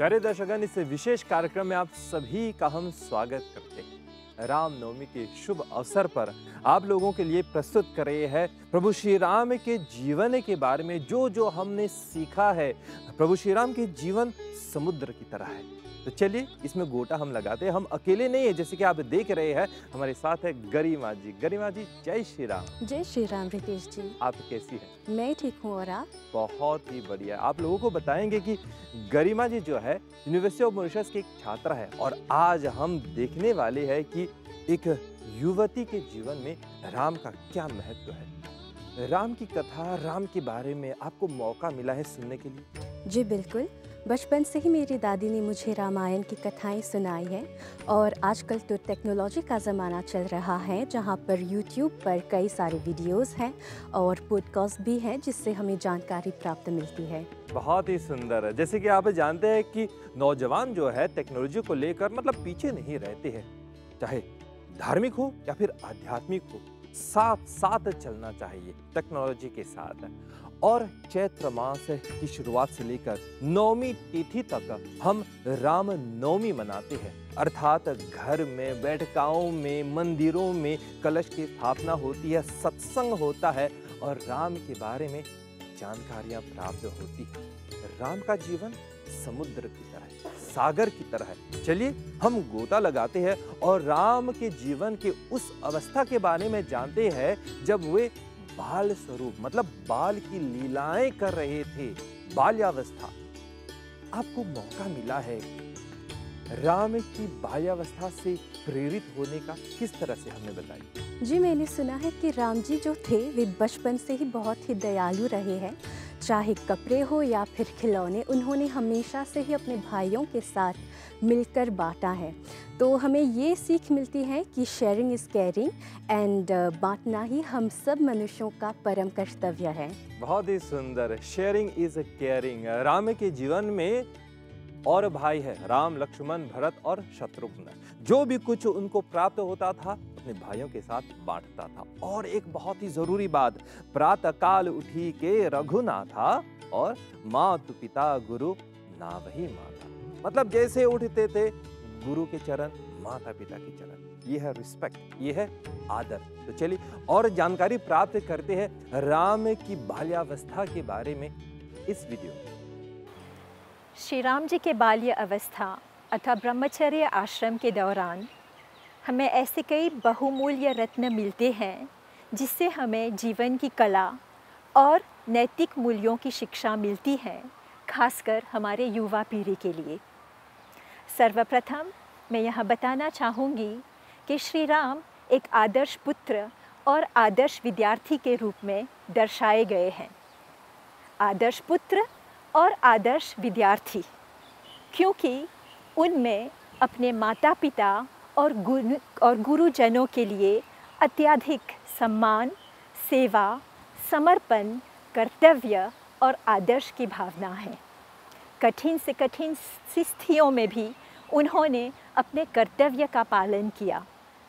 प्यारे दर्शकगण, इस विशेष कार्यक्रम में आप सभी का हम स्वागत करते हैं। रामनवमी के शुभ अवसर पर आप लोगों के लिए प्रस्तुत कर रहे हैं प्रभु श्री राम के जीवन के बारे में जो हमने सीखा है। प्रभु श्री राम के जीवन समुद्र की तरह है। तो चलिए इसमें गोटा हम लगाते हैं। हम अकेले नहीं है, जैसे कि आप देख रहे हैं हमारे साथ है गरिमा जी। गरिमा जी, जय श्री राम। जय श्री राम रितेश जी। आप कैसी हैं? मैं ठीक हूँ, और आप? बहुत ही बढ़िया। आप लोगों को बताएंगे कि गरिमा जी जो है यूनिवर्सिटी ऑफ मॉरिशस की एक छात्रा है, और आज हम देखने वाले हैं कि एक युवती के जीवन में राम का क्या महत्व है। राम की कथा, राम के बारे में आपको मौका मिला है सुनने के लिए? जी बिल्कुल। बचपन से ही मेरी दादी ने मुझे रामायण की कथाएं सुनाई है, और आजकल तो टेक्नोलॉजी का ज़माना चल रहा है जहां पर यूट्यूब पर कई सारे वीडियोस हैं और पॉडकास्ट भी हैं जिससे हमें जानकारी प्राप्त मिलती है। बहुत ही सुंदर है। जैसे कि आप जानते हैं कि नौजवान जो है टेक्नोलॉजी को लेकर पीछे नहीं रहते हैं, चाहे धार्मिक हो या फिर आध्यात्मिक हो, साथ साथ चलना चाहिए टेक्नोलॉजी के साथ। और चैत्र मास की शुरुआत से लेकर नवमी तिथि तक हम राम नवमी मनाते हैं, अर्थात घर में, बैठकाओं में, मंदिरों में कलश की स्थापना होती है, सत्संग होता है और राम के बारे में जानकारियां प्राप्त होती है। राम का जीवन समुद्र की तरह है, सागर की तरह है। चलिए हम गोता लगाते हैं और राम के जीवन के उस अवस्था के बारे में जानते हैं जब वे बाल स्वरूप बाल की लीलाएं कर रहे थे, बाल्यावस्था। आपको मौका मिला है राम की बाल्यावस्था से प्रेरित होने का, किस तरह से हमें बताइए। जी, मैंने सुना है कि राम जी जो थे वे बचपन से ही बहुत ही दयालु रहे हैं। चाहे कपड़े हो या फिर खिलौने, उन्होंने हमेशा से ही अपने भाइयों के साथ मिलकर बांटा है। तो हमें ये सीख मिलती है कि शेयरिंग इज़ केयरिंग, एंड बांटना ही हम सब मनुष्यों का परम कर्तव्य है। बहुत ही सुंदर। Sharing is caring. राम के जीवन में और भाई है, राम, लक्ष्मण, भरत और शत्रुघ्न। जो भी कुछ उनको प्राप्त होता था अपने भाइयों के साथ बांटता था। और एक बहुत ही जरूरी बात, प्रातः काल उठी के रघुनाथा और मातु पिता गुरु नावही माता। जैसे उठते थे गुरु के चरण, माता पिता के चरण। ये है रिस्पेक्ट, ये है आदर। तो चलिए और जानकारी प्राप्त करते हैं राम की बाल्यावस्था के बारे में इस वीडियो में। श्री राम जी के बाल्य अवस्था अथवा ब्रह्मचर्य आश्रम के दौरान हमें ऐसे कई बहुमूल्य रत्न मिलते हैं जिससे हमें जीवन की कला और नैतिक मूल्यों की शिक्षा मिलती है, खासकर हमारे युवा पीढ़ी के लिए। सर्वप्रथम मैं यह बताना चाहूँगी कि श्री राम एक आदर्श पुत्र और आदर्श विद्यार्थी के रूप में दर्शाए गए हैं। आदर्श पुत्र और आदर्श विद्यार्थी, क्योंकि उनमें अपने माता पिता और गुरुजनों के लिए अत्यधिक सम्मान, सेवा, समर्पण, कर्तव्य और आदर्श की भावना है। कठिन से कठिन स्थितियों में भी उन्होंने अपने कर्तव्य का पालन किया।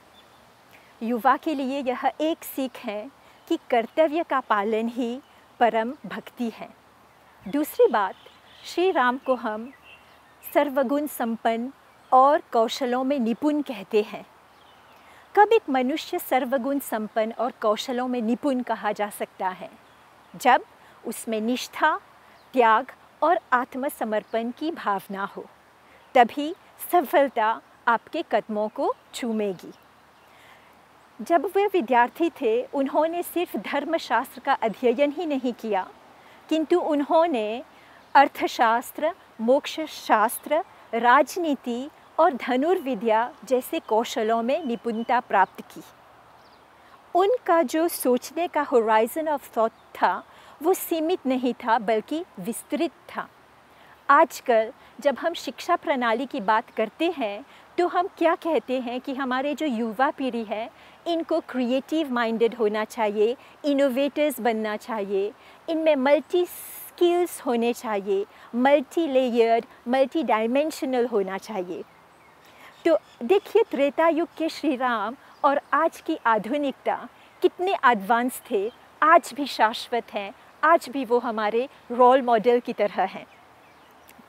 युवा के लिए यह एक सीख है कि कर्तव्य का पालन ही परम भक्ति है। दूसरी बात, श्री राम को हम सर्वगुण संपन्न और कौशलों में निपुण कहते हैं। कब एक मनुष्य सर्वगुण संपन्न और कौशलों में निपुण कहा जा सकता है? जब उसमें निष्ठा, त्याग और आत्मसमर्पण की भावना हो, तभी सफलता आपके कदमों को चूमेगी। जब वे विद्यार्थी थे, उन्होंने सिर्फ धर्मशास्त्र का अध्ययन ही नहीं किया, किंतु उन्होंने अर्थशास्त्र, मोक्ष शास्त्र, राजनीति और धनुर्विद्या जैसे कौशलों में निपुणता प्राप्त की। उनका जो सोचने का होराइजन ऑफ थॉट था वो सीमित नहीं था बल्कि विस्तृत था। आजकल जब हम शिक्षा प्रणाली की बात करते हैं तो हम क्या कहते हैं कि हमारे जो युवा पीढ़ी है इनको क्रिएटिव माइंडेड होना चाहिए, इनोवेटर्स बनना चाहिए, इनमें मल्टी स्किल्स होने चाहिए, मल्टी लेयर्ड, मल्टी डायमेंशनल होना चाहिए। तो देखिए त्रेता युग के श्री राम और आज की आधुनिकता कितने एडवांस थे, आज भी शाश्वत हैं, आज भी वो हमारे रोल मॉडल की तरह हैं।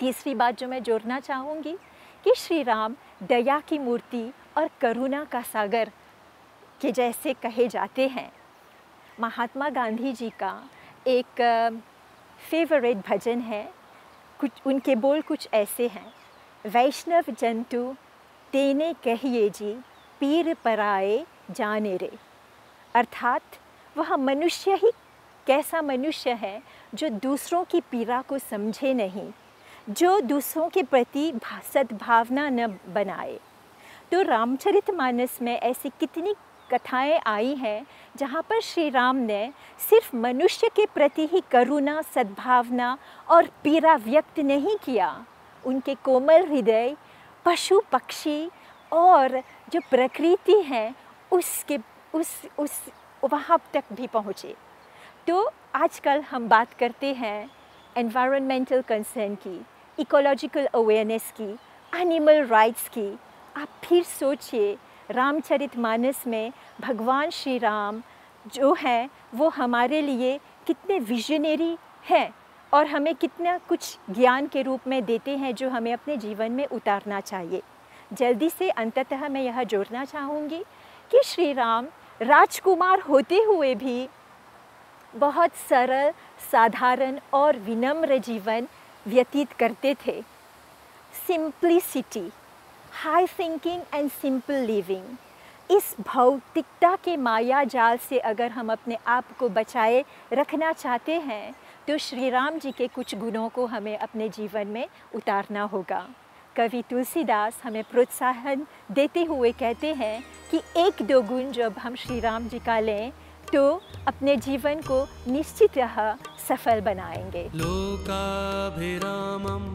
तीसरी बात जो मैं जोड़ना चाहूँगी कि श्री राम दया की मूर्ति और करुणा का सागर के जैसे कहे जाते हैं। महात्मा गांधी जी का एक फेवरेट भजन है, उनके बोल कुछ ऐसे हैं, वैष्णव जंतु तेने कहिए जी, पीर पराए जाने रे। अर्थात वह मनुष्य ही कैसा मनुष्य है जो दूसरों की पीड़ा को समझे नहीं, जो दूसरों के प्रति सद्भावना न बनाए। तो रामचरितमानस में ऐसी कितनी कथाएं आई हैं जहाँ पर श्री राम ने सिर्फ मनुष्य के प्रति ही करुणा, सद्भावना और पीड़ा व्यक्त नहीं किया, उनके कोमल हृदय पशु पक्षी और जो प्रकृति है उसके उस वहाँ तक भी पहुँचे। तो आजकल हम बात करते हैं एनवायरमेंटल कंसर्न की, इकोलॉजिकल अवेयरनेस की, एनिमल राइट्स की। आप फिर सोचिए, रामचरितमानस में भगवान श्री राम जो हैं वो हमारे लिए कितने विजनरी हैं और हमें कितना कुछ ज्ञान के रूप में देते हैं जो हमें अपने जीवन में उतारना चाहिए। जल्दी से अंततः मैं यह जोड़ना चाहूँगी कि श्री राम राजकुमार होते हुए भी बहुत सरल, साधारण और विनम्र जीवन व्यतीत करते थे। Simplicity, high thinking and simple living, इस भौतिकता के माया जाल से अगर हम अपने आप को बचाए रखना चाहते हैं तो श्री राम जी के कुछ गुणों को हमें अपने जीवन में उतारना होगा। कवि तुलसीदास हमें प्रोत्साहन देते हुए कहते हैं कि एक दो गुण जब हम श्री राम जी का लें तो अपने जीवन को निश्चितः सफल बनाएंगे। लोकाभिरामं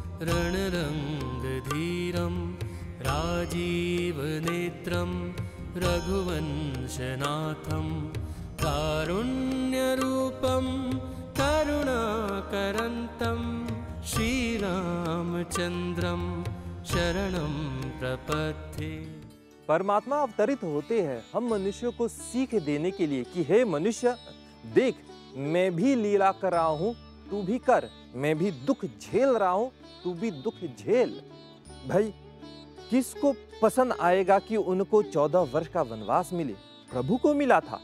रणरंगधीरं राजीवनेत्रं रघुवंशनाथं कारुण्यरूपं करुणाकरन्तं श्रीरामचन्द्रं शरणं प्रपद्ये। परमात्मा अवतरित होते हैं हम मनुष्यों को सीख देने के लिए कि हे मनुष्य, देख मैं भी लीला कर रहा हूं, तू भी कर, मैं भी दुख झेल रहा हूं, तू भी दुख झेल। भाई किसको पसंद आएगा कि उनको 14 वर्ष का वनवास मिले? प्रभु को मिला था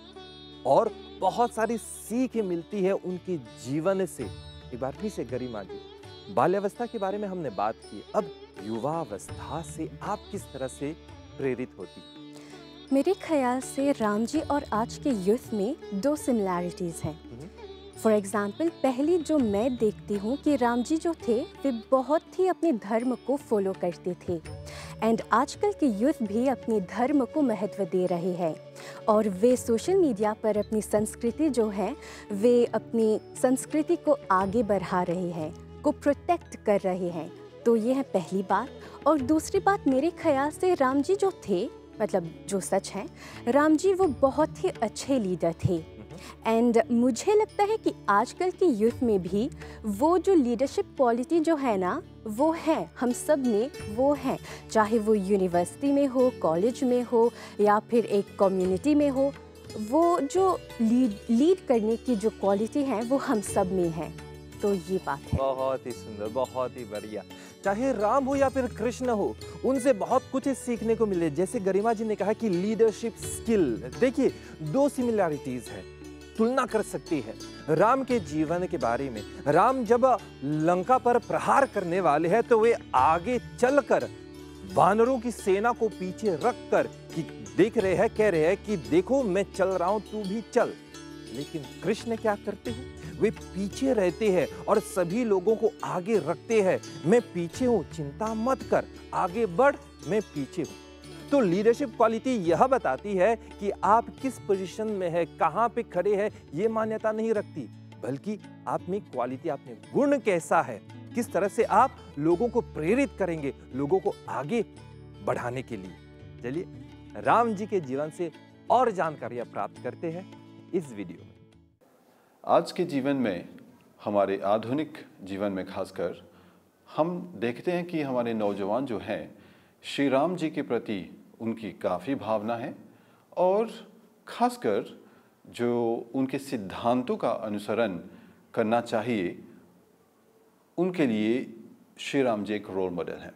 और बहुत सारी सीख मिलती है उनके जीवन से। एक बार फिर से गरिमा जी, बाल्यावस्था के बारे में हमने बात की, अब युवावस्था से आप किस तरह से प्रेरित होती? मेरे ख्याल से राम जी और आज के यूथ में दो सिमिलैरिटीज़ हैं। फॉर एग्ज़ाम्पल, पहली जो मैं देखती हूँ कि राम जी जो थे वे बहुत ही अपने धर्म को फॉलो करते थे एंड आजकल के यूथ भी अपने धर्म को महत्व दे रहे हैं और वे सोशल मीडिया पर अपनी संस्कृति जो है वे अपनी संस्कृति को आगे बढ़ा रहे हैं, को प्रोटेक्ट कर रहे हैं। तो ये है पहली बात। और दूसरी बात, मेरे ख्याल से राम जी जो थे, मतलब जो सच है, राम जी वो बहुत ही अच्छे लीडर थे एंड मुझे लगता है कि आजकल के यूथ में भी वो जो लीडरशिप क्वालिटी जो है ना वो है, हम सब में वो है, चाहे वो यूनिवर्सिटी में हो, कॉलेज में हो या फिर एक कम्युनिटी में हो, वो जो लीड करने की जो क्वालिटी है वो हम सब में है। तो ये बात है। बहुत ही सुंदर, बहुत ही बढ़िया। चाहे राम हो या फिर कृष्ण हो, उनसे बहुत कुछ सीखने को मिले। जैसे गरिमा जी ने कहा कि लीडरशिप स्किल, देखिए दो सिमिलैरिटीज है, तुलना कर सकती है राम के जीवन के बारे में। राम जब लंका पर प्रहार करने वाले हैं तो वे आगे चलकर वानरों की सेना को पीछे रखकर कि देख रहे हैं, कह रहे हैं कि देखो मैं चल रहा हूं, तू भी चल। लेकिन कृष्ण क्या करते हैं? वे पीछे रहते हैं और सभी लोगों को आगे रखते हैं। मैं पीछे हूं, चिंता मत कर, आगे बढ़, मैं पीछे हूं। तो लीडरशिप क्वालिटी यह बताती है कि आप किस पोजीशन में है, कहां पे खड़े हैं, ये मान्यता नहीं रखती, बल्कि आप में क्वालिटी, आप में गुण कैसा है, किस तरह से आप लोगों को प्रेरित करेंगे, लोगों को आगे बढ़ाने के लिए। चलिए राम जी के जीवन से और जानकारियां प्राप्त करते हैं इस वीडियो में। आज के जीवन में, हमारे आधुनिक जीवन में खासकर, हम देखते हैं कि हमारे नौजवान जो हैं श्री राम जी के प्रति उनकी काफ़ी भावना है और खासकर जो उनके सिद्धांतों का अनुसरण करना चाहिए, उनके लिए श्री राम जी एक रोल मॉडल हैं।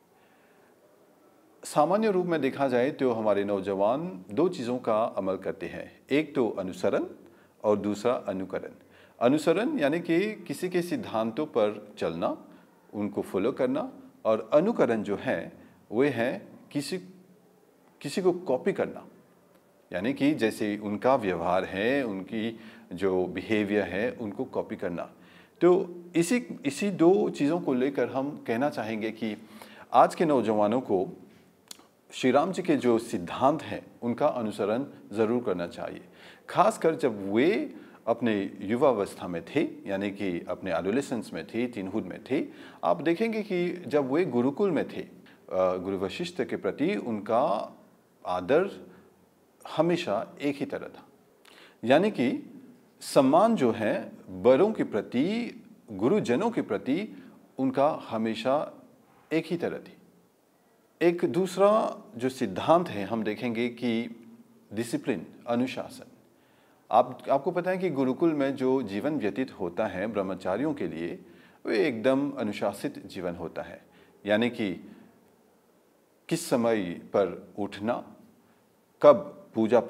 सामान्य रूप में देखा जाए तो हमारे नौजवान दो चीज़ों का अमल करते हैं, एक तो अनुसरण और दूसरा अनुकरण। अनुसरण यानी कि किसी के सिद्धांतों पर चलना, उनको फॉलो करना, और अनुकरण जो है वे है किसी को कॉपी करना, यानी कि जैसे उनका व्यवहार है, उनकी जो बिहेवियर है, उनको कॉपी करना। तो इसी दो चीज़ों को लेकर हम कहना चाहेंगे कि आज के नौजवानों को श्री राम जी के जो सिद्धांत हैं उनका अनुसरण ज़रूर करना चाहिए। खासकर जब वे अपने युवावस्था में थे, यानी कि अपने एडोलेसेंस में थे, टीनहुड में थे, आप देखेंगे कि जब वे गुरुकुल में थे, गुरु वशिष्ठ के प्रति उनका आदर हमेशा एक ही तरह था। यानी कि सम्मान जो है बड़ों के प्रति, गुरुजनों के प्रति उनका हमेशा एक ही तरह थी। एक दूसरा जो सिद्धांत है हम देखेंगे कि डिसिप्लिन, अनुशासन। आपको पता है कि गुरुकुल में जो जीवन व्यतीत होता है ब्रह्मचारियों के लिए, वे एकदम अनुशासित जीवन होता है। यानी कि किस समय पर उठना, कब पूजा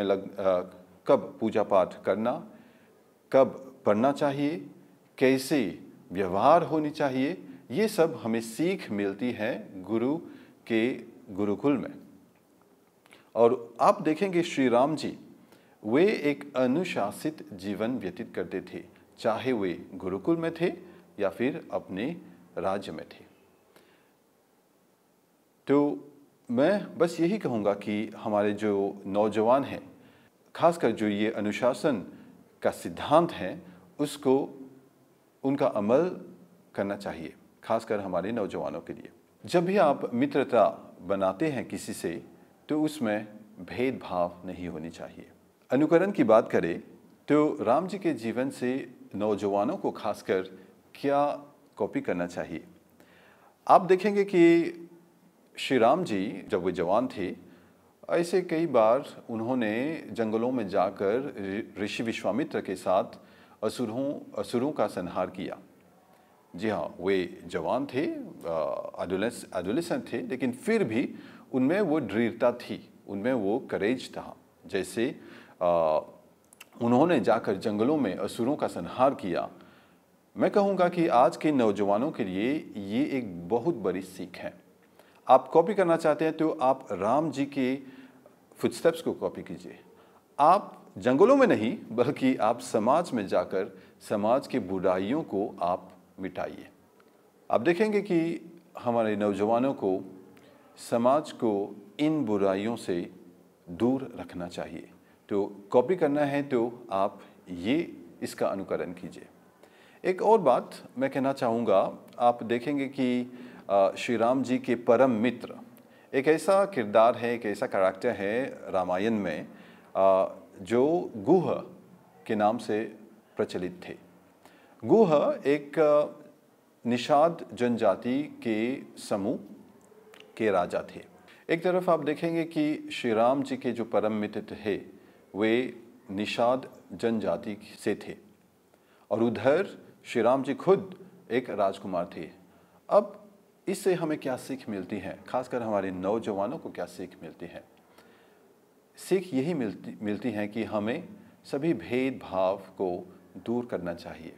पाठ करना, कब पढ़ना चाहिए, कैसे व्यवहार होनी चाहिए, ये सब हमें सीख मिलती है गुरु के गुरुकुल में। और आप देखेंगे श्री राम जी वे एक अनुशासित जीवन व्यतीत करते थे, चाहे वे गुरुकुल में थे या फिर अपने राज्य में थे। तो मैं बस यही कहूँगा कि हमारे जो नौजवान हैं, खासकर जो ये अनुशासन का सिद्धांत है, उसको उनका अमल करना चाहिए, खासकर हमारे नौजवानों के लिए। जब भी आप मित्रता बनाते हैं किसी से, तो उसमें भेदभाव नहीं होनी चाहिए। अनुकरण की बात करें तो राम जी के जीवन से नौजवानों को खासकर क्या कॉपी करना चाहिए। आप देखेंगे कि श्री राम जी जब वे जवान थे, ऐसे कई बार उन्होंने जंगलों में जाकर ऋषि विश्वामित्र के साथ असुरों का संहार किया। जी हाँ, वे जवान थे, एडोलेसेंट थे, लेकिन फिर भी उनमें वो दृढ़ता थी, उनमें वो करेज था। जैसे उन्होंने जाकर जंगलों में असुरों का संहार किया। मैं कहूँगा कि आज के नौजवानों के लिए ये एक बहुत बड़ी सीख है। आप कॉपी करना चाहते हैं तो आप राम जी के फुटस्टेप्स को कॉपी कीजिए। आप जंगलों में नहीं, बल्कि आप समाज में जाकर समाज की बुराइयों को आप मिटाइए। आप देखेंगे कि हमारे नौजवानों को समाज को इन बुराइयों से दूर रखना चाहिए। तो कॉपी करना है तो आप इसका अनुकरण कीजिए। एक और बात मैं कहना चाहूँगा, आप देखेंगे कि श्री राम जी के परम मित्र एक ऐसा किरदार है, एक ऐसा कैरेक्टर है रामायण में जो गुह के नाम से प्रचलित थे। गुह एक निषाद जनजाति के समूह के राजा थे। एक तरफ आप देखेंगे कि श्री राम जी के जो परम मित्र थे वे निषाद जनजाति से थे, और उधर श्री राम जी खुद एक राजकुमार थे। अब इससे हमें क्या सीख मिलती है, खासकर हमारे नौजवानों को क्या सीख मिलती है? सीख यही मिलती है कि हमें सभी भेदभाव को दूर करना चाहिए।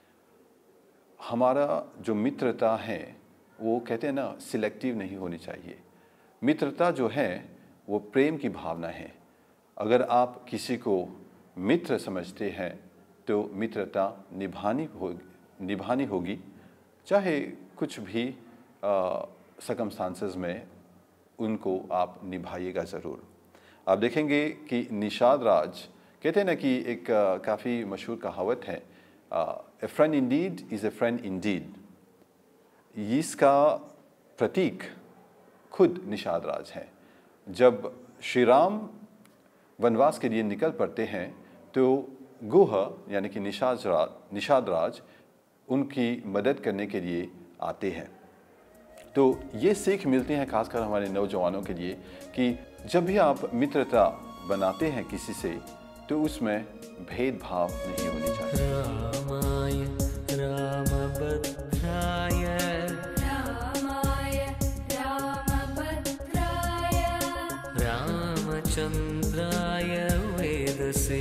हमारा जो मित्रता है वो कहते हैं ना, सिलेक्टिव नहीं होनी चाहिए। मित्रता जो है वो प्रेम की भावना है। अगर आप किसी को मित्र समझते हैं तो मित्रता निभानी होगी, चाहे कुछ भी सर्कमस्टांसेस में उनको आप निभाइएगा ज़रूर। आप देखेंगे कि निषाद राज कहते हैं ना कि एक काफ़ी मशहूर कहावत है, a friend indeed is a friend indeed. इसका प्रतीक खुद निषाद राज है। जब श्री राम वनवास के लिए निकल पड़ते हैं तो गुह यानी कि निषाद राज उनकी मदद करने के लिए आते हैं। तो ये सीख मिलती है खासकर हमारे नौजवानों के लिए कि जब भी आप मित्रता बनाते हैं किसी से, तो उसमें भेदभाव नहीं होने चाहिए। रामाय रामभद्राय रामाय रामभद्राय रामचन्द्राय वेदसे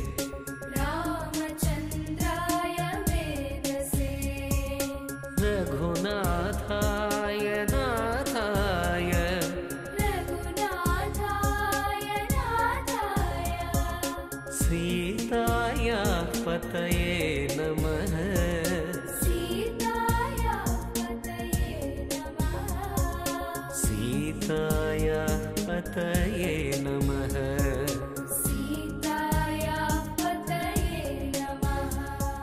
रामचन्द्राय वेदसे रघुनाथाय नाथाय रघुनाथाय नाथाय सीताया पतये नमः सीताय पतये नमः सीताया पतये नमः सीताय पतये नमः।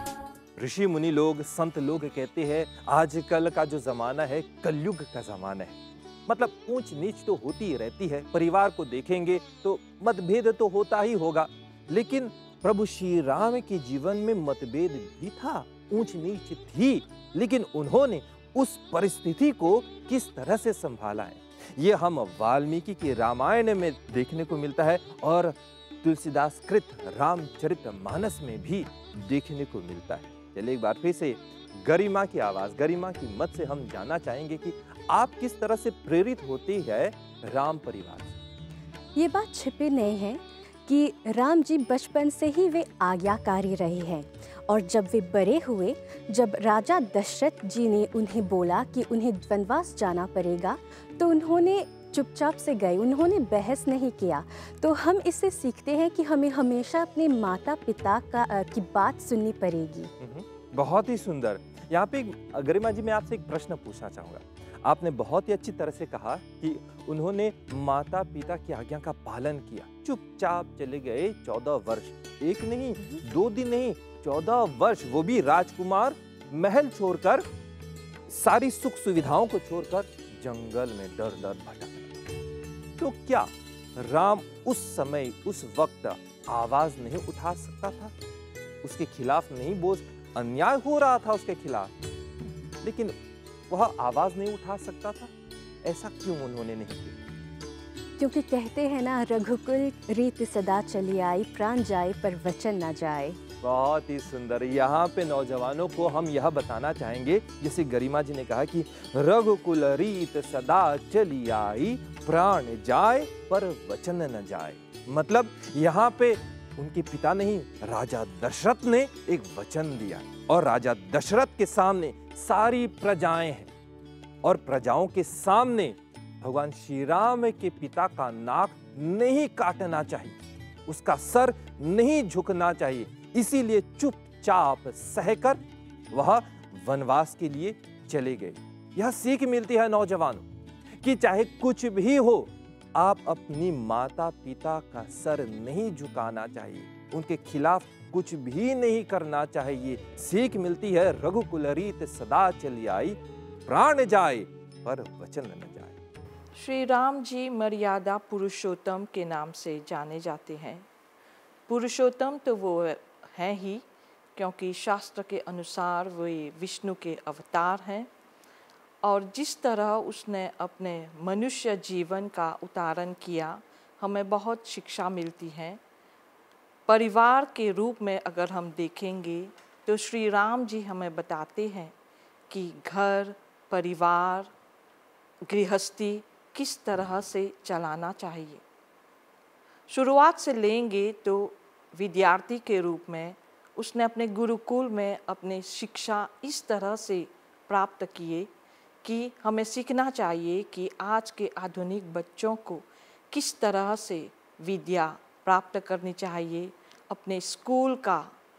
ऋषि मुनि लोग, संत लोग कहते हैं आजकल का जो जमाना है कलयुग का जमाना है। मतलब ऊंच नीच तो होती ही रहती है, परिवार को देखेंगे तो मतभेद तो होता ही होगा, लेकिन प्रभु श्री राम के जीवन में मतभेद भी था, ऊंच नीच थी, लेकिन उन्होंने उस परिस्थिति को किस तरह से संभाला है ये हम वाल्मीकि के रामायण में देखने को मिलता है और तुलसीदास कृत रामचरितमानस में भी देखने को मिलता है। चलिए एक बार फिर से गरिमा की आवाज, गरिमा की मत से हम जानना चाहेंगे कि आप किस तरह से प्रेरित होती है राम परिवार से। ये बात छिपी नहीं है कि राम जी बचपन से ही वे आज्ञाकारी रहे हैं और जब वे बड़े हुए, जब राजा दशरथ जी ने उन्हें बोला कि उन्हें वनवास जाना पड़ेगा तो उन्होंने चुपचाप से गए, उन्होंने बहस नहीं किया। तो हम इससे सीखते हैं कि हमें हमेशा अपने माता पिता की बात सुननी पड़ेगी। बहुत ही सुंदर। यहाँ पे गरिमा जी मैं आपसे एक प्रश्न पूछना चाहूँगा। आपने बहुत ही अच्छी तरह से कहा कि उन्होंने माता पिता की आज्ञा का पालन किया, चुपचाप चले गए 14 वर्ष, एक नहीं 2 दिन नहीं 14 वर्ष, वो भी राजकुमार, महल छोड़कर, सारी सुख सुविधाओं को छोड़कर जंगल में डर डर भटक। तो क्या राम उस समय उस वक्त आवाज नहीं उठा सकता था? उसके खिलाफ नहीं बोल, अन्याय हो रहा था उसके खिलाफ, लेकिन वह आवाज नहीं उठा सकता था? ऐसा क्यों उन्होंने नहीं किया? क्योंकि कहते हैं ना, रघुकुल रीत सदा चली आई, प्राण जाए पर वचन न जाए। बहुत ही सुंदर। यहाँ पे नौजवानों को हम यह बताना चाहेंगे, जैसे गरिमा जी ने कहा कि रघुकुल रीत सदा चली आई, प्राण जाए पर वचन न जाए। मतलब यहाँ पे उनके पिता नहीं, राजा दशरथ ने एक वचन दिया और राजा दशरथ के सामने सारी प्रजाएं हैं और प्रजाओं के सामने भगवान श्री राम के पिता का नाक नहीं काटना चाहिए, उसका सर नहीं झुकना चाहिए, इसीलिए चुपचाप सहकर वह वनवास के लिए चले गए। यह सीख मिलती है नौजवानों कि चाहे कुछ भी हो, आप अपनी माता पिता का सर नहीं झुकाना चाहिए, उनके खिलाफ कुछ भी नहीं करना चाहिए। सीख मिलती है रघुकुल रीत सदा चली आई, प्राण जाए पर वचन न जाए। श्री राम जी मर्यादा पुरुषोत्तम के नाम से जाने जाते हैं। पुरुषोत्तम तो वो हैं ही, क्योंकि शास्त्र के अनुसार वे विष्णु के अवतार हैं और जिस तरह उसने अपने मनुष्य जीवन का उतारण किया, हमें बहुत शिक्षा मिलती है। परिवार के रूप में अगर हम देखेंगे तो श्री राम जी हमें बताते हैं कि घर, परिवार, गृहस्थी किस तरह से चलाना चाहिए। शुरुआत से लेंगे तो विद्यार्थी के रूप में उसने अपने गुरुकुल में अपने शिक्षा इस तरह से प्राप्त किए कि हमें सीखना चाहिए कि आज के आधुनिक बच्चों को किस तरह से विद्या प्राप्त करनी चाहिए। अपने स्कूल का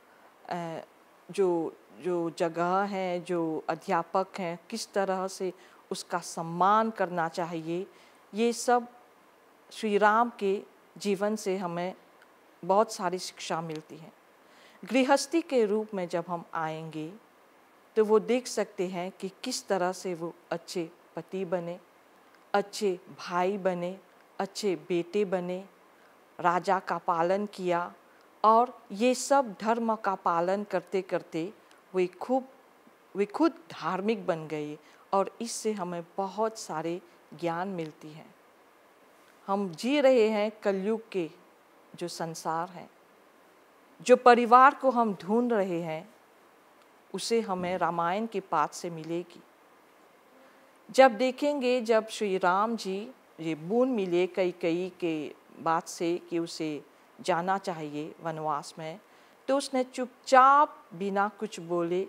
जो जगह है, जो अध्यापक हैं, किस तरह से उसका सम्मान करना चाहिए, ये सब श्री राम के जीवन से हमें बहुत सारी शिक्षा मिलती है। गृहस्थी के रूप में जब हम आएंगे तो वो देख सकते हैं कि किस तरह से वो अच्छे पति बने, अच्छे भाई बने, अच्छे बेटे बने, राजा का पालन किया और ये सब धर्म का पालन करते करते वे खुद धार्मिक बन गए और इससे हमें बहुत सारे ज्ञान मिलती है। हम जी रहे हैं कलयुग के जो संसार है, जो परिवार को हम ढूंढ रहे हैं उसे हमें रामायण के पाठ से मिलेगी। जब देखेंगे, जब श्री राम जी ये बूंद मिले कैकेयी के बात से कि उसे जाना चाहिए वनवास में, तो उसने चुपचाप बिना कुछ बोले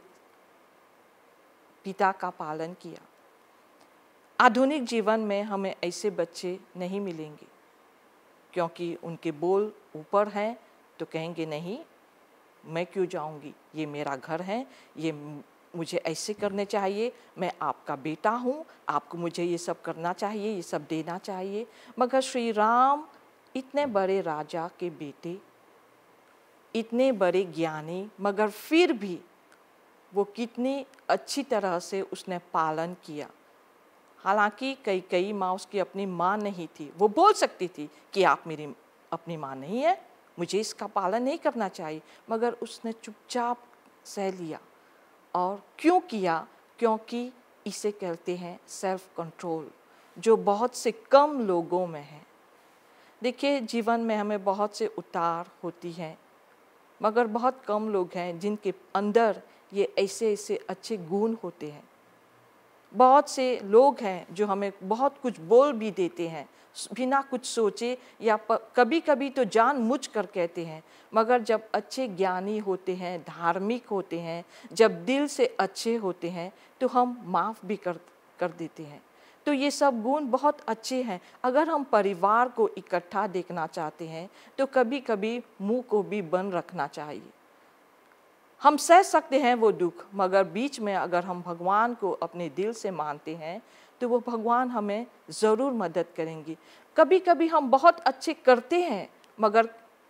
पिता का पालन किया। आधुनिक जीवन में हमें ऐसे बच्चे नहीं मिलेंगे, क्योंकि उनके बोल ऊपर हैं तो कहेंगे नहीं, मैं क्यों जाऊंगी, ये मेरा घर है, ये मुझे ऐसे करने चाहिए, मैं आपका बेटा हूँ, आपको मुझे ये सब करना चाहिए, ये सब देना चाहिए। मगर श्री राम इतने बड़े राजा के बेटे, इतने बड़े ज्ञानी, मगर फिर भी वो कितनी अच्छी तरह से उसने पालन किया। हालांकि कई माँ उसकी अपनी माँ नहीं थी, वो बोल सकती थी कि आप मेरी अपनी माँ नहीं है, मुझे इसका पालन नहीं करना चाहिए, मगर उसने चुपचाप सह लिया। और क्यों किया? क्योंकि इसे कहते हैं सेल्फ कंट्रोल, जो बहुत से कम लोगों में है। देखिए, जीवन में हमें बहुत से उतार होती हैं, मगर बहुत कम लोग हैं जिनके अंदर ये ऐसे अच्छे गुण होते हैं। बहुत से लोग हैं जो हमें बहुत कुछ बोल भी देते हैं बिना कुछ सोचे, या कभी कभी तो जानबूझ कर कहते हैं, मगर जब अच्छे ज्ञानी होते हैं, धार्मिक होते हैं, जब दिल से अच्छे होते हैं, तो हम माफ़ भी कर देते हैं। तो ये सब गुण बहुत अच्छे हैं। अगर हम परिवार को इकट्ठा देखना चाहते हैं तो कभी कभी मुंह को भी बंद रखना चाहिए। हम सह सकते हैं वो दुख, मगर बीच में अगर हम भगवान को अपने दिल से मानते हैं तो वो भगवान हमें ज़रूर मदद करेंगे। कभी कभी हम बहुत अच्छे करते हैं, मगर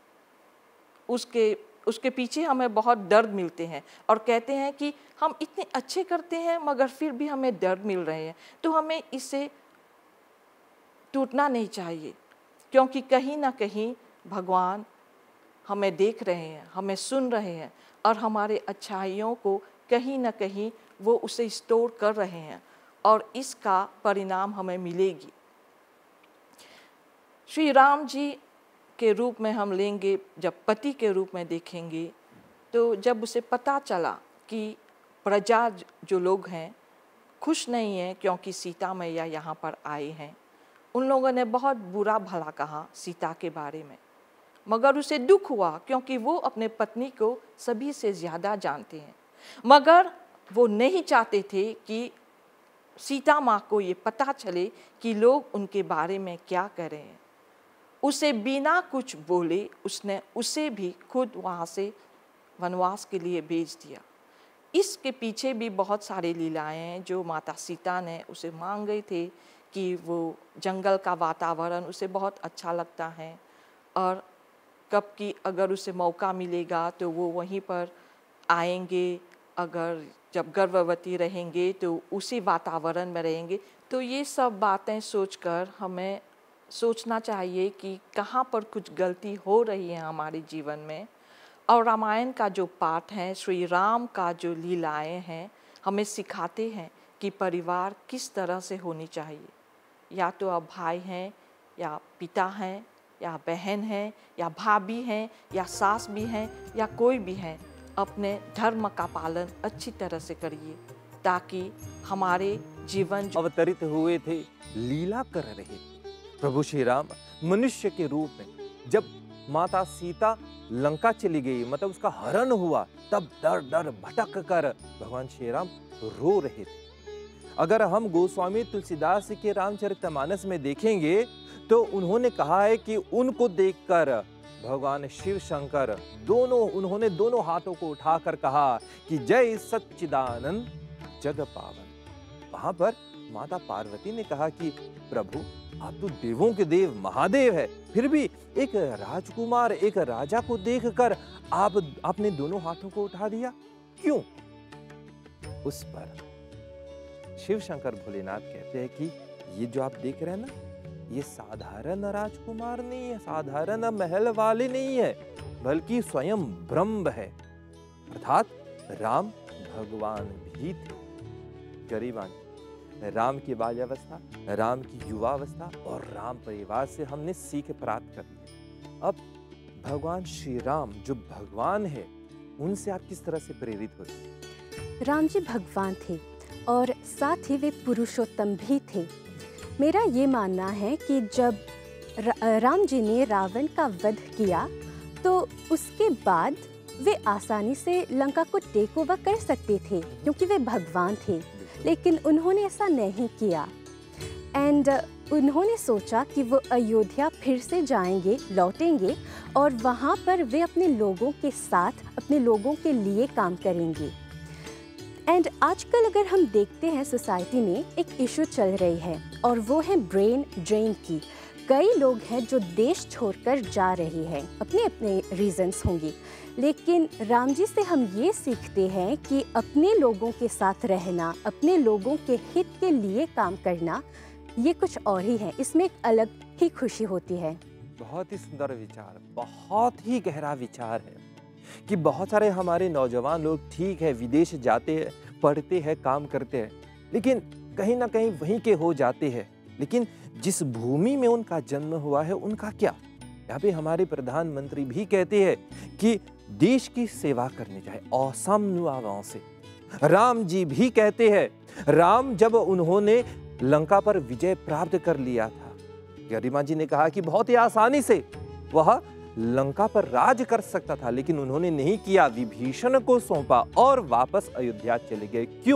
उसके पीछे हमें बहुत दर्द मिलते हैं, और कहते हैं कि हम इतने अच्छे करते हैं मगर फिर भी हमें दर्द मिल रहे हैं। तो हमें इससे टूटना नहीं चाहिए, क्योंकि कहीं ना कहीं भगवान हमें देख रहे हैं, हमें सुन रहे हैं, और हमारे अच्छाइयों को कहीं ना कहीं वो उसे स्टोर कर रहे हैं, और इसका परिणाम हमें मिलेगी। श्री राम जी के रूप में हम लेंगे, जब पति के रूप में देखेंगे, तो जब उसे पता चला कि प्रजा जो लोग हैं खुश नहीं हैं क्योंकि सीता मैया यहाँ पर आए हैं, उन लोगों ने बहुत बुरा भला कहा सीता के बारे में, मगर उसे दुख हुआ क्योंकि वो अपने पत्नी को सभी से ज़्यादा जानते हैं। मगर वो नहीं चाहते थे कि सीता माँ को ये पता चले कि लोग उनके बारे में क्या कह रहे हैं। उसे बिना कुछ बोले उसने उसे भी खुद वहाँ से वनवास के लिए भेज दिया। इसके पीछे भी बहुत सारे लीलाएं हैं जो माता सीता ने उसे मांग गए थे कि वो जंगल का वातावरण उसे बहुत अच्छा लगता है, और कब की अगर उसे मौका मिलेगा तो वो वहीं पर आएंगे, अगर जब गर्भवती रहेंगे तो उसी वातावरण में रहेंगे। तो ये सब बातें सोचकर हमें सोचना चाहिए कि कहाँ पर कुछ गलती हो रही है हमारे जीवन में। और रामायण का जो पाठ है, श्री राम का जो लीलाएं हैं, हमें सिखाते हैं कि परिवार किस तरह से होनी चाहिए। या तो आप भाई हैं, या पिता हैं, या बहन हैं, या भाभी हैं, या सास भी हैं, या कोई भी हैं, अपने धर्म का पालन अच्छी तरह से करिए, ताकि हमारे जीवन अवतरित हुए थे, लीला कर रहे थे। प्रभु श्री राम मनुष्य के रूप में जब माता सीता लंका चली गई, मतलब उसका हरण हुआ, तब डर डर भटक कर भगवान श्री राम रो रहे थे। अगर हम गोस्वामी तुलसीदास के रामचरितमानस में देखेंगे तो उन्होंने कहा है कि उनको देखकर भगवान शिव शंकर उन्होंने दोनों हाथों को उठाकर कहा कि जय सच्चिदानंद जग पावन। वहां पर माता पार्वती ने कहा कि प्रभु, आप तो देवों के देव महादेव है, फिर भी एक राजकुमार, एक राजा को देखकर आप अपने दोनों हाथों को उठा दिया, क्यों? उस पर शिव शंकर भोलेनाथ कहते हैं कि ये जो आप देख रहे हैं ना, ये साधारण राजकुमार नहीं है, साधारण महल वाले नहीं है, बल्कि स्वयं ब्रह्म है। अर्थात राम भगवान भी थे। गरीबान, राम की बाल्यावस्था, राम की युवावस्था और राम परिवार से हमने सीख प्राप्त कर ली। अब भगवान श्री राम जो भगवान है, उनसे आप किस तरह से प्रेरित हुए? राम जी भगवान थे और साथ ही वे पुरुषोत्तम भी थे। मेरा ये मानना है कि जब राम जी ने रावण का वध किया तो उसके बाद वे आसानी से लंका को टेक ओवर कर सकते थे क्योंकि वे भगवान थे, लेकिन उन्होंने ऐसा नहीं किया। एंड उन्होंने सोचा कि वो अयोध्या फिर से जाएंगे, लौटेंगे और वहाँ पर वे अपने लोगों के साथ, अपने लोगों के लिए काम करेंगे। एंड आजकल अगर हम देखते हैं सोसाइटी में एक इशू चल रही है और वो है ब्रेन ड्रेन की। कई लोग हैं जो देश छोड़कर जा रहे हैं, अपने अपने रीजंस होंगे, लेकिन राम जी से हम ये सीखते हैं कि अपने लोगों के साथ रहना, अपने लोगों के हित के लिए काम करना, ये कुछ और ही है। इसमें एक अलग ही खुशी होती है। बहुत ही सुंदर विचार, बहुत ही गहरा विचार है कि बहुत सारे हमारे नौजवान लोग ठीक है विदेश जाते हैं, पढ़ते हैं, काम करते हैं, लेकिन कहीं ना कहीं वहीं के हो जाते हैं। लेकिन जिस भूमि में उनका जन्म हुआ है उनका क्या? यहाँ पे हमारे प्रधानमंत्री भी कहते हैं कि देश की सेवा करनी चाहिए, औसम नुआवाओं से। राम जी भी कहते हैं, राम जब उन्होंने लंका पर विजय प्राप्त कर लिया था, गरिमा जी ने कहा कि बहुत ही आसानी से वह लंका पर राज कर सकता था, लेकिन उन्होंने नहीं किया, विभीषण को सौंपा और वापस अयोध्या चले गए। क्यों?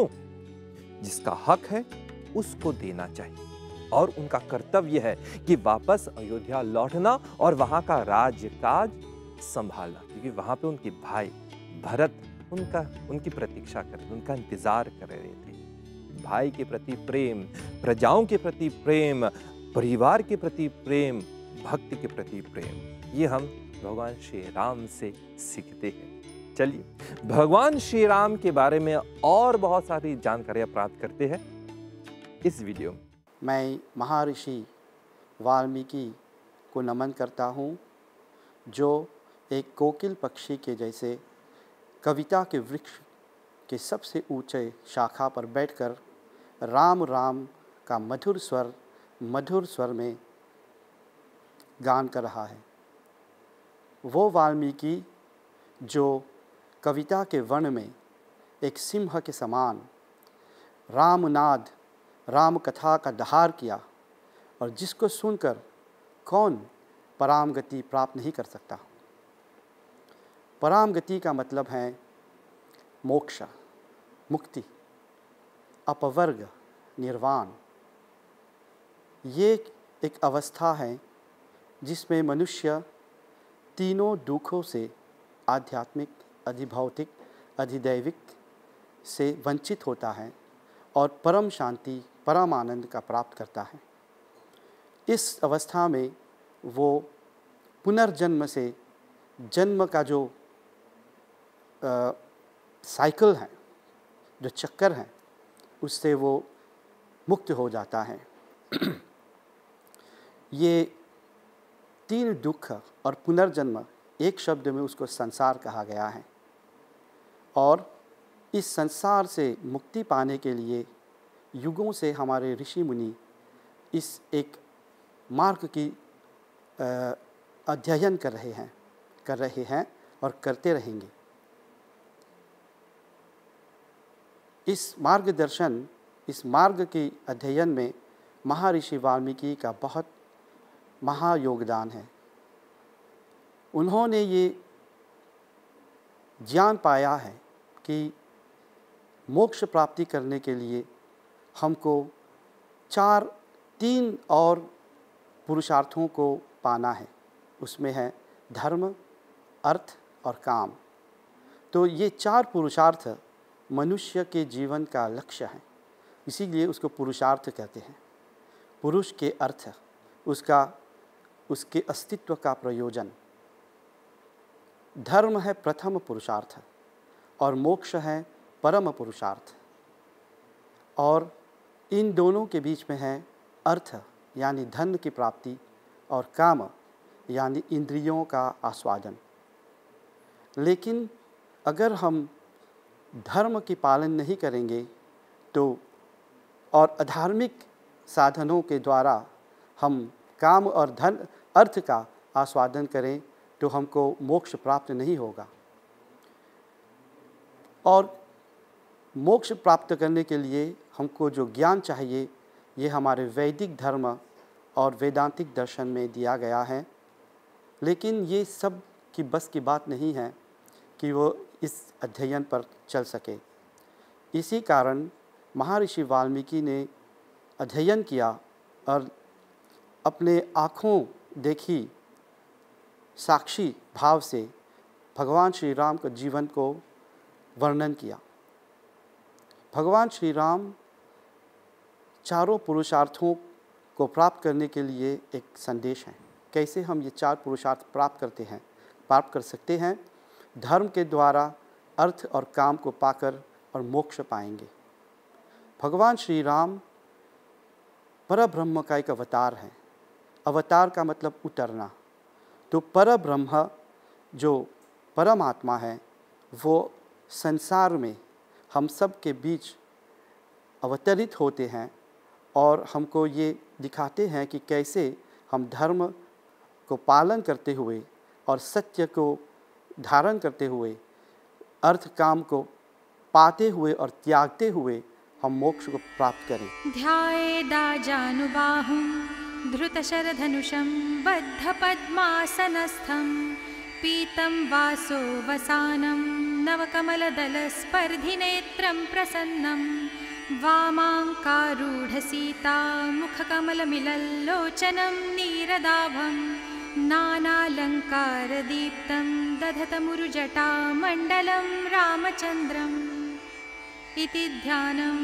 जिसका हक है उसको देना चाहिए और उनका कर्तव्य है कि वापस अयोध्या लौटना और वहां का राजकाज संभालना, क्योंकि वहां पे उनके भाई भरत उनकी प्रतीक्षा कर रहे, उनका इंतजार कर रहे थे। भाई के प्रति प्रेम, प्रजाओं के प्रति प्रेम, परिवार के प्रति प्रेम, भक्ति के प्रति प्रेम, ये हम भगवान श्री राम से सीखते हैं। चलिए भगवान श्री राम के बारे में और बहुत सारी जानकारियां प्राप्त करते हैं इस वीडियो में। मैं महर्षि वाल्मीकि को नमन करता हूँ, जो एक कोकिल पक्षी के जैसे कविता के वृक्ष के सबसे ऊंचे शाखा पर बैठकर राम राम का मधुर स्वर में गान कर रहा है। वो वाल्मीकि जो कविता के वन में एक सिंह के समान रामनाद, राम कथा का दहार किया और जिसको सुनकर कौन पराम गति प्राप्त नहीं कर सकता। पराम गति का मतलब है मोक्ष, मुक्ति, अपवर्ग, निर्वाण। ये एक अवस्था है जिसमें मनुष्य तीनों दुखों से, आध्यात्मिक, अधिभौतिक, अधिदैविक से वंचित होता है और परम शांति, परम आनंद का प्राप्त करता है। इस अवस्था में वो पुनर्जन्म से, जन्म का जो साइकिल है, जो चक्कर है, उससे वो मुक्त हो जाता है। ये तीन दुख और पुनर्जन्म, एक शब्द में उसको संसार कहा गया है। और इस संसार से मुक्ति पाने के लिए युगों से हमारे ऋषि मुनि इस एक मार्ग की अध्ययन कर रहे हैं और करते रहेंगे। इस मार्ग के अध्ययन में महर्षि वाल्मीकि का बहुत महायोगदान है। उन्होंने ये ज्ञान पाया है कि मोक्ष प्राप्ति करने के लिए हमको तीन और पुरुषार्थों को पाना है। उसमें है धर्म, अर्थ और काम। तो ये चार पुरुषार्थ मनुष्य के जीवन का लक्ष्य है, इसीलिए उसको पुरुषार्थ कहते हैं। पुरुष के अर्थ, उसके अस्तित्व का प्रयोजन। धर्म है प्रथम पुरुषार्थ और मोक्ष है परम पुरुषार्थ। और इन दोनों के बीच में है अर्थ यानी धन की प्राप्ति और काम यानी इंद्रियों का आस्वादन। लेकिन अगर हम धर्म की पालन नहीं करेंगे तो और अधार्मिक साधनों के द्वारा हम काम और अर्थ का आस्वादन करें तो हमको मोक्ष प्राप्त नहीं होगा। और मोक्ष प्राप्त करने के लिए हमको जो ज्ञान चाहिए ये हमारे वैदिक धर्म और वेदांतिक दर्शन में दिया गया है, लेकिन ये सब की बस की बात नहीं है कि वो इस अध्ययन पर चल सके। इसी कारण महर्षि वाल्मीकि ने अध्ययन किया और अपने आँखों देखी साक्षी भाव से भगवान श्री राम के जीवन को वर्णन किया। भगवान श्री राम चारों पुरुषार्थों को प्राप्त करने के लिए एक संदेश है। कैसे हम ये चार पुरुषार्थ प्राप्त कर सकते हैं? धर्म के द्वारा अर्थ और काम को पाकर और मोक्ष पाएंगे। भगवान श्री राम परब्रह्म का एक अवतार है। अवतार का मतलब उतरना। तो परब्रह्म जो परमात्मा है वो संसार में हम सब के बीच अवतरित होते हैं और हमको ये दिखाते हैं कि कैसे हम धर्म को पालन करते हुए और सत्य को धारण करते हुए अर्थ काम को पाते हुए और त्यागते हुए हम मोक्ष को प्राप्त करें। ध्यायेदाजानुबाहुं धृतशरधनुषं बद्धपद्मासनस्थं पीतं वासो वसानं नवकमलदलस्पर्धिनेत्रं प्रसन्नं वामाङ्कारूढसीता मुखकमलमिलल्लोचनं नीरदाभं नानालङ्कारदीप्तं दधतमुरुजटामण्डलं रामचन्द्रम् इति ध्यानम्।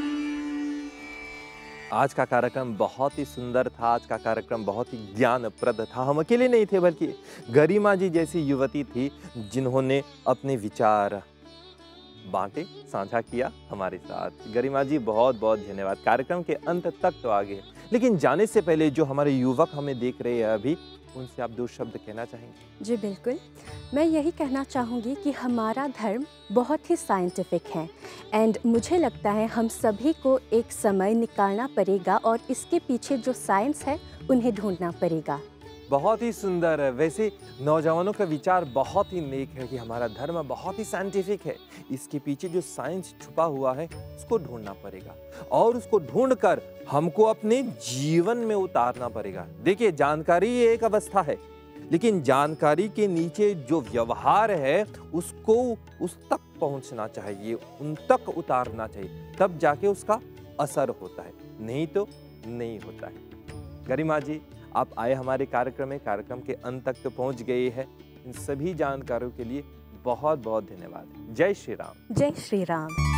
आज का कार्यक्रम बहुत ही सुंदर था। आज का कार्यक्रम बहुत ही ज्ञानप्रद था। हम अकेले नहीं थे बल्कि गरिमा जी जैसी युवती थी जिन्होंने अपने विचार बांटे, साझा किया हमारे साथ। गरिमा जी बहुत बहुत धन्यवाद। कार्यक्रम के अंत तक तो आगे, लेकिन जाने से पहले जो हमारे युवक हमें देख रहे हैं अभी, उनसे आप दो शब्द कहना चाहेंगे? जी बिल्कुल, मैं यही कहना चाहूँगी कि हमारा धर्म बहुत ही साइंटिफिक है एंड मुझे लगता है हम सभी को एक समय निकालना पड़ेगा और इसके पीछे जो साइंस है उन्हें ढूंढना पड़ेगा। बहुत ही सुंदर है। वैसे नौजवानों का विचार बहुत ही नेक है कि हमारा धर्म बहुत ही साइंटिफिक है, इसके पीछे जो साइंस छुपा हुआ है उसको ढूंढना पड़ेगा और उसको ढूंढकर हमको अपने जीवन में उतारना पड़ेगा। देखिए, जानकारी ये एक अवस्था है, लेकिन जानकारी के नीचे जो व्यवहार है उसको उस तक पहुंचना चाहिए, उन तक उतारना चाहिए, तब जाके उसका असर होता है, नहीं तो नहीं होता है। गरिमा जी, आप आए हमारे कार्यक्रम में, कार्यक्रम के अंत तक तो पहुंच गए हैं। इन सभी जानकारियों के लिए बहुत बहुत धन्यवाद। जय श्री राम। जय श्री राम।